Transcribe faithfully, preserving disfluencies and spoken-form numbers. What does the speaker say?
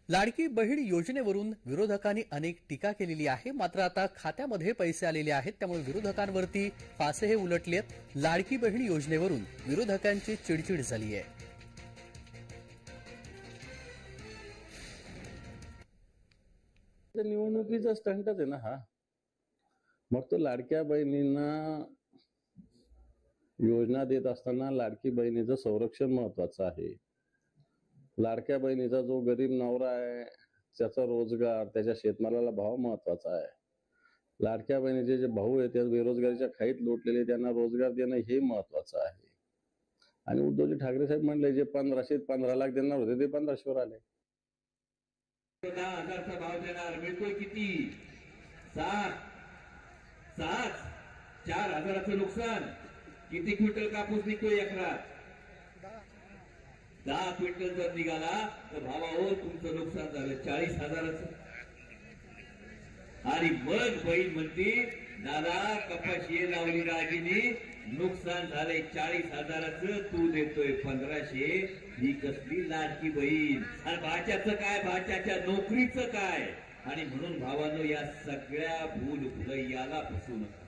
लाडकी बहीण योजनेवरून विरोधकांनी अनेक टीका केलेली आहे। मात्र आता खात्यामध्ये पैसे आलेले आहेत, त्यामुळे विरोधकांवरती फासे हे उलटलेत। लाडकी बहीण योजनेवरून विरोधकांची चिडचिड झाली आहे। निवडणुकीचा स्टंटच आहे ना हा। मग तो लाडक्या बहिणींना योजना देत असताना लाडकी बहिणीचं संरक्षण महत्वाचं आहे। लाडक्या बहिणीचा जो गरीब नवरा आहे त्याचा रोजगार, त्याच्या शेतमालाला भाव महत्वाचा आहे। लाडक्या बहिणीचे जे भाऊ आहेत त्या बेरोजगारीच्या खाईत लोटलेले, त्यांना रोजगार देणं हे महत्वाचं आहे। आणि उद्धवजी ठाकरे साहेब म्हणले जे पंधराशे पंधरा लाख देणार होते ते पंधराशेवर आले। दहा हजारचा भाव देणार, मिळतोय किती? सात सात चार हजाराचं नुकसान। किती क्विंटल कापूस निघतोय एकरात? दहा क्विंटल जर निघाला तर भावावर तुमचं नुकसान झालं चाळीस हजाराचं। आणि मग बहीण म्हणते दादा कपाशी लावली राजीनी, नुकसान झालंय चाळीस हजाराचं, तू देतोय पंधराशे। ही कसली लाडकी बहीण? आणि भाच्याचं काय, भाच्याच्या नोकरीचं काय? आणि म्हणून भावानं या सगळ्या भूल भुलैयाला फसू नका।